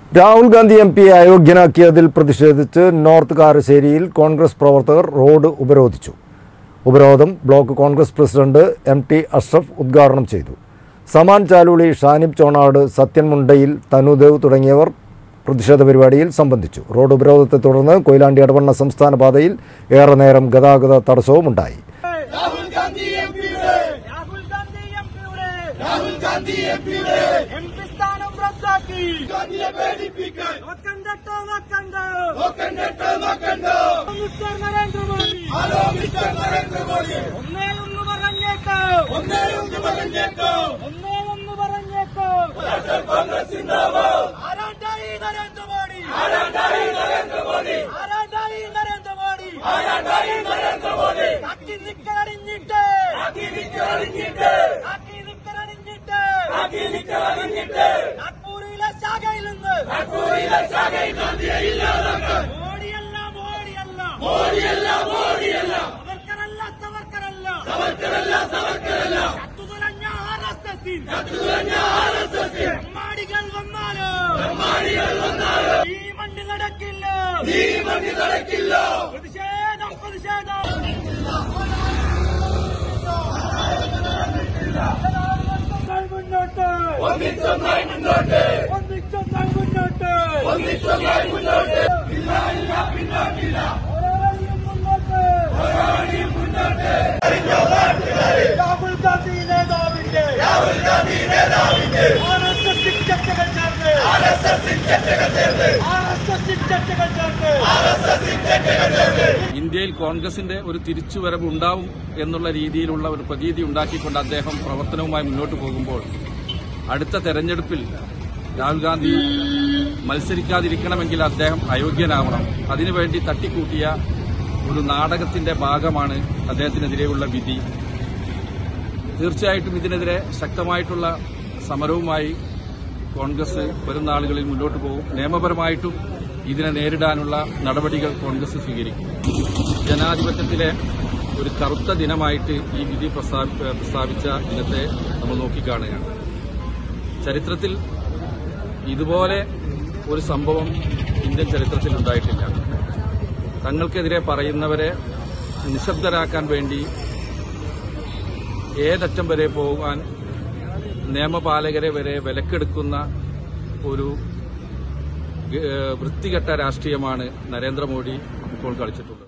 Rahul Gandhi M പിയെ അയോഗ്യനാക്കിയതിൽ പ്രതിഷേധിച്ച് north കാരശ്ശേരിയിൽ Congress പ്രവർത്തകർ റോഡ് ഉപരോധിച്ചു. ഉപരോധം block Congress president MT. Ashraf ഉദ്ഘാടനം ചെയ്തു. സമാൻ ചാലുളി, ഷാനിബ് ചോണാട്, സത്യൻ മുണ്ടയിൽ, തനുദേവ് തുടങ്ങിയവർ പ്രതിഷേധ പരിപാടിയിൽ സംബന്ധിച്ചു. റോഡ് ഉപരോധത്തെ തുടർന്ന് കൊയിലാണ്ടി എടവണ്ണ സംസ്ഥാന പാതയിൽ ഏറെ നേരം ഗതാഗത തടസ്സവുമുണ്ടായി. ഇന്ത്യയിൽ കോൺഗ്രസിന്റെ ഒരു തിരിച്ചുവരവ് ഉണ്ടാവും എന്നുള്ള രീതിയിലുള്ള ഒരു പ്രതീതി ഉണ്ടാക്കിക്കൊണ്ട് അദ്ദേഹം പ്രവർത്തനവുമായി മുന്നോട്ട് പോകുമ്പോൾ അടുത്ത തെരഞ്ഞെടുപ്പിൽ രാഹുൽ ഗാന്ധി മത്സരിക്കാതിരിക്കണമെങ്കിൽ അദ്ദേഹം അയോഗ്യനാവണം. അതിനുവേണ്ടി തട്ടിക്കൂട്ടിയ ഒരു നാടകത്തിന്റെ ഭാഗമാണ് അദ്ദേഹത്തിനെതിരെയുള്ള വിധി. തീർച്ചയായിട്ടും ഇതിനെതിരെ ശക്തമായിട്ടുള്ള സമരവുമായി കോൺഗ്രസ് വരും നാളുകളിൽ മുന്നോട്ട് പോകും. നിയമപരമായിട്ടും ഇതിനെ നേരിടാനുള്ള നടപടികൾ കോൺഗ്രസ് സ്വീകരിക്കും. ജനാധിപത്യത്തിലെ ഒരു കറുത്ത ദിനമായിട്ട് ഈ വിധി പ്രസ്താവിച്ച ദിനത്തെ നമ്മൾ നോക്കിക്കാണുകയാണ്. ചരിത്രത്തിൽ ഇതുപോലെ ഒരു സംഭവം ഇന്ത്യൻ ചരിത്രത്തിൽ ഉണ്ടായിട്ടില്ല. തങ്ങൾക്കെതിരെ പറയുന്നവരെ നിശബ്ദരാക്കാൻ വേണ്ടി ഏതറ്റം വരെ പോകാൻ നിയമപാലകരെ വരെ വിലക്കെടുക്കുന്ന ഒരു വൃത്തികെട്ട രാഷ്ട്രീയമാണ് നരേന്ദ്രമോദി ഇപ്പോൾ കളിച്ചിട്ടുള്ളത്.